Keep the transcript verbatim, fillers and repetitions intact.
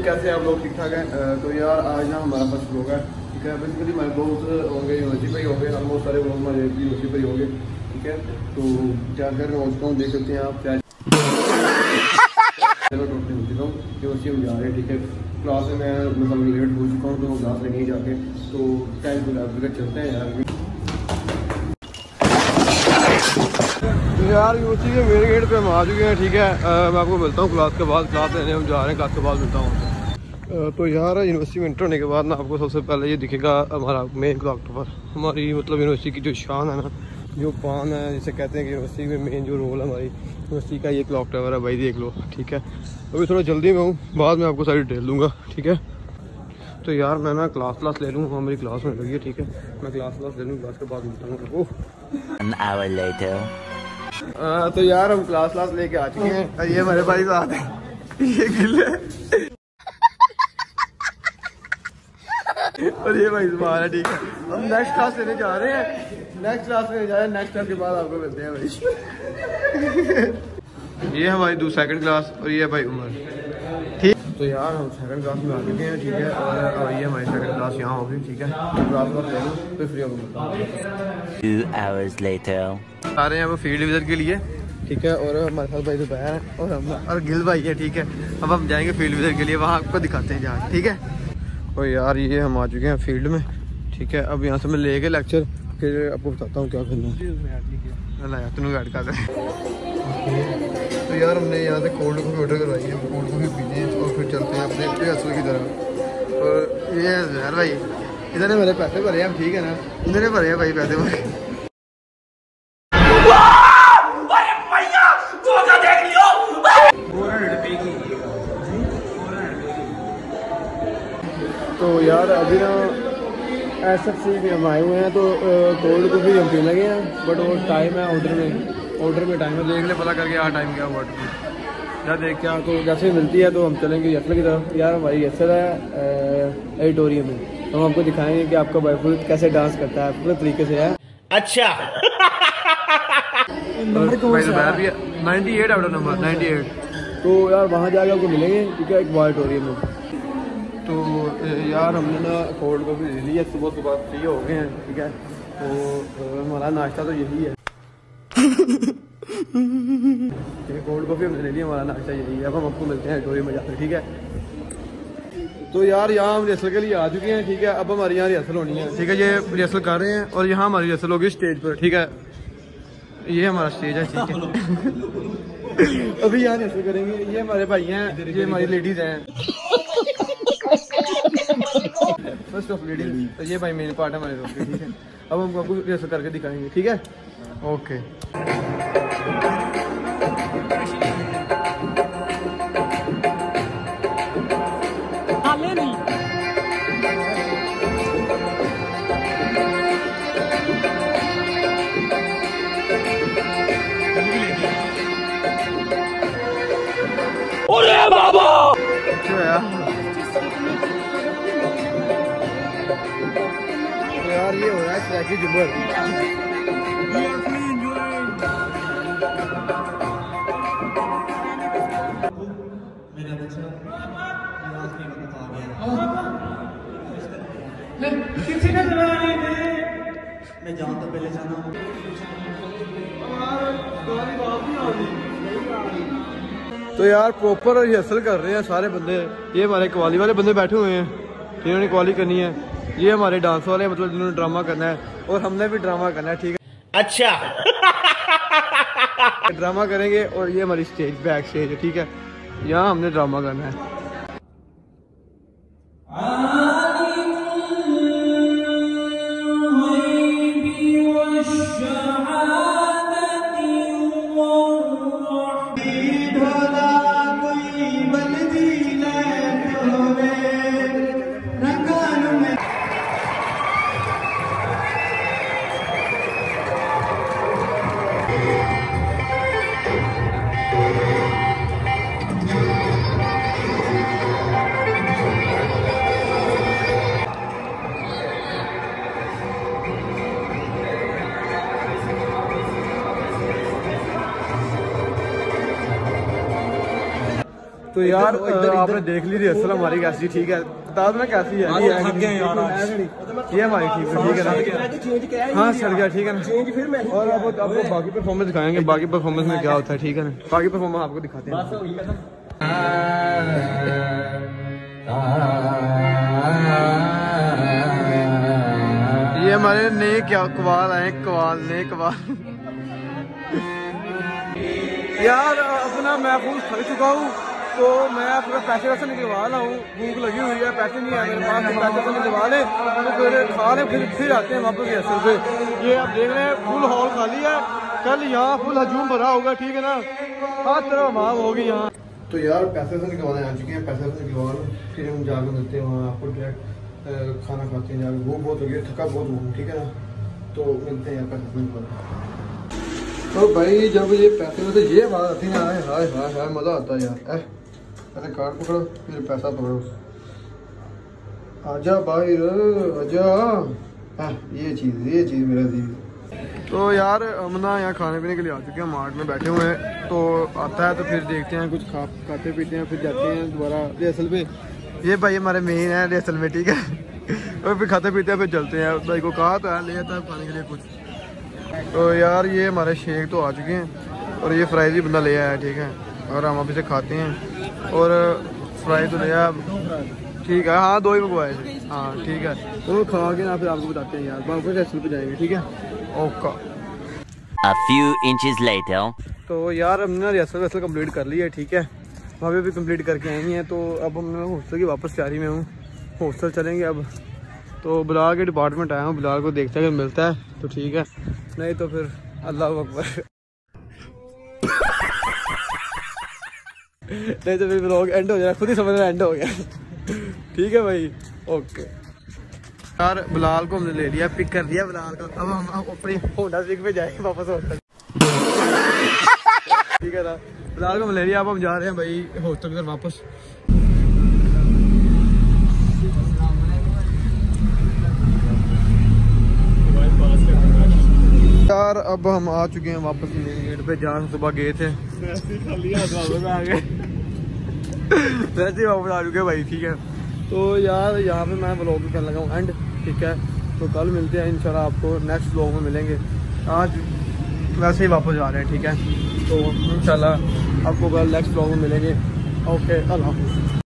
कैसे आप लोग ठीक ठाक हैं? तो यार आज ना हमारा फर्स्ट ब्लॉग है, ठीक है। बेसिकली हमारे दोस्त होंगे यूनिवर्सिटी पर ही होंगे, ऑलमोस्ट सारे लोग हमारे यूनिवर्सिटी पर ही होंगे, ठीक है। तो क्या कर रहे हो देख सकते हैं आप, क्या चलो टोटली हो चुका हूँ, यूनिवर्सिटी में जा रहे हैं, ठीक है। क्लास में मैं मतलब लेट हो चुका हूँ तो क्लास में नहीं जाके, तो टाइम को लेकर चलते हैं यार। यार यूनिवर्सिटी के मेरे गेट पे हम आ चुके हैं, ठीक है। आ, मैं आपको मिलता हूँ क्लास के बाद, क्लास लेने हम जा रहे हैं, क्लास के बाद मिलता हूँ। तो यार यूनिवर्सिटी में इंटर होने के बाद ना आपको सबसे पहले ये दिखेगा हमारा मेन क्लॉक टावर, हमारी मतलब यूनिवर्सिटी की जो शान है ना, जो पान है, जिसे कहते हैं कि यूनिवर्सिटी में मेन जो रोल है हमारी यूनिवर्सिटी का, ये क्लॉक टावर है भाई, देख लो, ठीक है। अभी थोड़ा जल्दी में हूँ, बाद में आपको सारी डिटेल दूँगा, ठीक है। तो यार मैं ना क्लास क्लास ले लूँ, हमारी क्लास में लगी है, ठीक है। मैं क्लास क्लास ले लूँ, क्लास के बाद मिलता हूँ। आ, तो यार हम क्लास क्लास लेके आ चुके हैं और ये हमारे भाई साथ हैं, ये गिल्ले और ये भाई जुबान है, ठीक है। हम नेक्स्ट क्लास लेने जा रहे हैं, नेक्स्ट क्लास लेने जा रहे हैं, नेक्स्ट क्लास के बाद आपको मिलते हैं भाई। ये हमारी दो सेकंड क्लास और ये भाई उमर, ठीक। तो यार हम सेकंड क्लास में आ चुके हैं, ठीक है। और ये हमारी सेकंड क्लास यहाँ होगी, ठीक है। क्लास क्लास ले लूँ फिर फ्री होगा। Two hours later आ रहे हैं वो फील्ड विजिट के लिए, ठीक है। और हमारे साथ भाई दोपहर है और हम और गिल भाई है, ठीक है। अब हम जाएंगे फील्ड विजिट के लिए, वहाँ आपको दिखाते हैं जहाँ, ठीक है। और यार ये हम आ चुके हैं फील्ड में, ठीक है। अब यहाँ से मैं लेके लेक्चर फिर आपको बताता हूँ क्या करना है। तुम गाइड कर रहे हैं। तो यार हमने यहाँ से कोल्ड कॉफ़ी ऑर्डर करवाई है, कोल्ड कॉफ़ी पीते हैं और फिर चलते हैं अपने रिहर्सल की तरफ। और ये यार भाई इधर ने मेरे पैसे भरे हैं, ठीक है ना, इधर भरे हैं भाई पैसे भरे। तो यार अभी ना एस एफ सी में हम आए हुए हैं, तो कोल्ड कॉफ़ी हम पीने लगे हैं, बट वो टाइम है ऑर्डर में, ऑर्डर में टाइम है, देख ले पता करके यार टाइम क्या हुआ यार, देख क्या। तो जैसे मिलती है तो हम चलेंगे यसर की तरफ। यार हमारी यसर है एडिटोरियम में, तो हम आपको दिखाएंगे कि आपका बॉयफ्रेंड कैसे डांस करता है, पूरे तरीके से है। अच्छा ninety eight out of number ninety eight. तो यार वहाँ जाकर आपको मिलेंगे, ठीक है, एक ऑडिटोरियम में। तो यार हमने ना कोल्ड कॉफ़ी ले ली है, सुबह सुबह फ्री हो गए हैं, ठीक है। तो हमारा नाश्ता तो यही है कोल्ड कॉफ़ी हमने ले ली, हमारा नाश्ता यही है। अब हम आपको मिलते हैं ऑडिटोरियम में जाकर, ठीक है। तो यार यहाँ हम रिहर्सल के लिए आ चुके हैं, ठीक है। अब हमारी यहाँ रिहर्सल होनी है, ठीक है। ये रिहर्सल कर रहे हैं और यहाँ हमारी रिहर्सल होगी स्टेज पर, ठीक है। ये हमारा स्टेज है, ठीक है। अभी यहाँ रिहर्सल करेंगे, ये हमारे भाई हैं, ये हमारी लेडीज हैं, फर्स्ट ऑफ लेडीज। तो ये भाई मेन पार्ट है हमारे दोस्त, ठीक है। अब हम आपको रिहर्सल करके दिखाएंगे, ठीक है, ओके। अरे बाबा यार ये हो रहा है ट्रैकी जुबर। मैं जाऊँ तो पहले जाना। तो यार प्रॉपर रिहर्सल कर रहे हैं सारे बंदे। ये हमारे कवाली वाले बंदे बैठे हुए हैं जिन्होंने कवाली करनी है, ये हमारे डांस वाले मतलब जिन्होंने ड्रामा करना है, और हमने भी ड्रामा करना है, ठीक है। अच्छा ड्रामा करेंगे। और ये हमारी स्टेज बैक स्टेज है, ठीक है, यहाँ हमने ड्रामा करना है। तो यार आपने देख ली रिहर्सल हमारी कैसी ठीक है, बता दो ना कैसी है। ये हमारी ठीक है, ठीक है ना? हाँ सर गया, ठीक है ना? और अब आपको बाकी परफॉर्मेंस दिखाएंगे, बाकी परफॉर्मेंस में क्या होता है, ठीक है ना? बाकी परफॉर्मेंस आपको दिखाते हैं। ये हमारे नए क्या कवाल आए, कवाल नए कवाल। यार अपना मैं फूल थक चुका हूँ, तो मैं अपना पैसे वैसे निकलवा रहा हूँ, भूख लगी हुई है, पैसे नहीं है मेरे पास, तो पैसे वैसे निकलवा लें तो फिर खा लें, फिर फिर आते हैं वापस रिहर्सल पे। ये आप देख रहे हैं फुल हॉल खाली है, कल यहाँ फुल हजूम भरा होगा, ठीक है ना? हर तरह मांग होगी यहाँ। तो यार पैसे से निकलवाने आ चुके हैं, पैसे से निकलवा लो, फिर हम जाकर मिलते हैं वहाँ, आपको डायरेक्ट खाना खाते हैं जाकर, भूख बहुत लगी है, थका बहुत हूँ, ठीक है ना? तो मिलते हैं यहाँ पैसे निकलवा। तो भाई जब ये पैसे में तो ये बात आती है, हाय हाय हाय हाय मज़ा आता है यार। ऐ पहले कार्ड पकड़ो फिर पैसा पकड़ो, आजा भाई आजा। हाँ ये चीज़ ये चीज़ मेरा चीज़। तो यार अमना यहाँ खाने पीने के लिए आ चुके हैं, मार्ट में बैठे हुए हैं, तो आता है तो फिर देखते हैं, कुछ खा खाते पीते हैं, फिर जाते हैं दोबारा रिहर्सल पे। ये भाई हमारे मेन है रिहर्सल में, ठीक है? और फिर खाते पीते हैं, फिर चलते हैं। भाई को कहा तो है ले आता है खाने के लिए कुछ। तो यार ये हमारे शेख तो आ चुके हैं, और ये फ्राइज भी बंदा ले आया है, ठीक है? और हम अभी से खाते हैं, और फ्राई तो ले आया, ठीक है? हाँ दो ही मंगवाए थे, हाँ ठीक है। तो खा के ना फिर आपको बताते हैं यार, वापस रिहर्सल पे जाएंगे, ठीक है? Okay. A few inches later. तो यार हमने ना रिहर्सल वैसल कंप्लीट कर ली है, ठीक है? वहाँ पे भी कंप्लीट करके आई हैं, तो अब हम हॉस्टल की वापस तैयारी में हूँ, हॉस्टल चलेंगे अब। तो बिलाल के डिपार्टमेंट आया हूँ, बिलाल को देखते हैं अगर मिलता है तो ठीक है, नहीं तो फिर अल्लाह अकबर। नहीं तो फिर व्लॉग एंड हो जाएगा, खुद ही समझ रहा एंड हो गया। ठीक है भाई, ओके। यार बिलाल को हमने ले लिया, पिक कर दिया बिलाल को, अब हम अपनी होंडा सिविक पे जाएंगे वापस हॉस्टल। ठीक है ना? बिलाल को हमने ले लिया, अब हम जा रहे हैं भाई हॉस्टल की तरफ वापस। यार अब हम आ चुके हैं वापस मेन गेट पे, जहाँ सुबह गए थे। वैसे ही आ गए, वैसे ही वापस आ चुके हैं भाई, ठीक है? तो यार यहाँ पे मैं व्लॉग करने लगा हूँ एंड, ठीक है? तो कल मिलते हैं इंशाल्लाह, आपको नेक्स्ट व्लॉग में मिलेंगे। आज वैसे ही वापस जा रहे हैं, ठीक है? तो इंशाल्लाह आपको कल नेक्स्ट व्लॉग में मिलेंगे। ओके, अल्लाह हाफ़िज़।